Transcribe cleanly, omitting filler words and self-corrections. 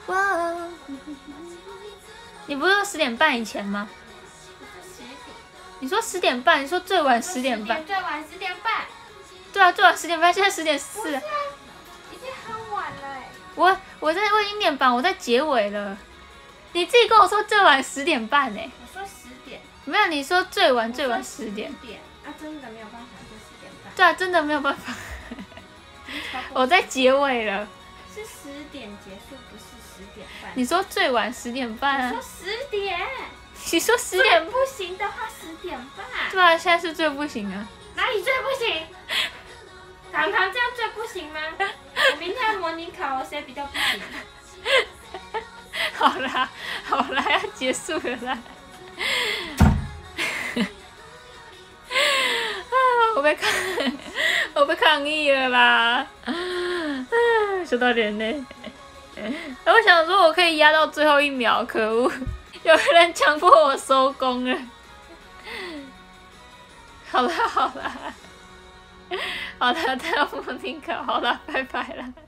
哇，你不是说10点半以前吗？你说10点半，你说最晚10点半， 最晚10点半。 对啊，最晚10点半，现在10点4。 不是啊，已经很晚了哎。 我在为英典版，我在结尾了。你自己跟我说最晚10点半哎。 我说10点。 没有，你说最晚10点。 啊，真的没有办法就10点半。 对啊，真的没有办法。我在结尾了。 是10点结束，不是10点半。 你说最晚10点半啊？ 我说10点。 你说10点不行的话10点半。 对啊，现在是最不行啊。 哪里最不行？糖糖这样最不行吗？我明天要模拟考，谁比较不行？ 好啦，要结束了啦。我被抗议了啦！说到脸嘞，我想说我可以压到最后1秒，可恶！有人强迫我收工了。好啦，他要模拟考，好啦，拜拜啦。